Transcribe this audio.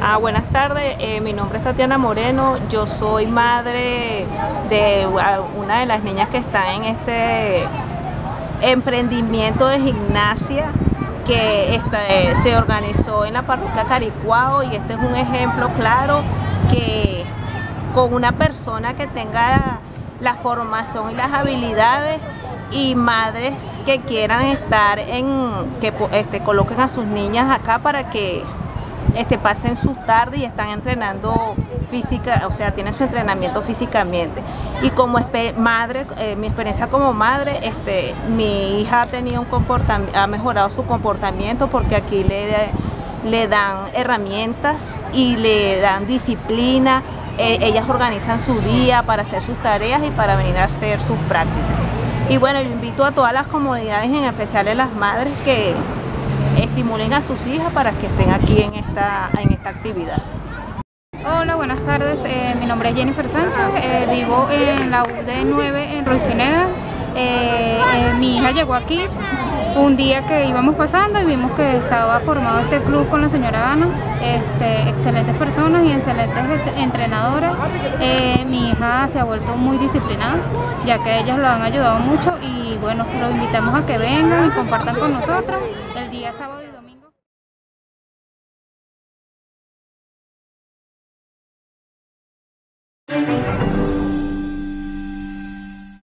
Buenas tardes, mi nombre es Tatiana Moreno, yo soy madre de una de las niñas que está en este emprendimiento de gimnasia que se organizó en la parroquia Caricuao, y este es un ejemplo claro que con una persona que tenga la formación y las habilidades, y madres que quieran estar que coloquen a sus niñas acá para que pasen sus tardes y están entrenando física, o sea, tienen su entrenamiento físicamente. Y como madre, mi experiencia como madre, mi hija ha tenido ha mejorado su comportamiento, porque aquí le dan herramientas y le dan disciplina. Ellas organizan su día para hacer sus tareas y para venir a hacer sus prácticas. Y bueno, yo invito a todas las comunidades, en especial a las madres, que estimulen a sus hijas para que estén aquí en esta actividad. Hola, buenas tardes. Mi nombre es Jennifer Sánchez, vivo en la UD 9 en Ruiz Pineda. Mi hija llegó aquí un día que íbamos pasando y vimos que estaba formado este club con la señora Ana, excelentes personas y excelentes entrenadoras. Mi hija se ha vuelto muy disciplinada, ya que ellas lo han ayudado mucho, y bueno, los invitamos a que vengan y compartan con nosotros el día sábado y domingo.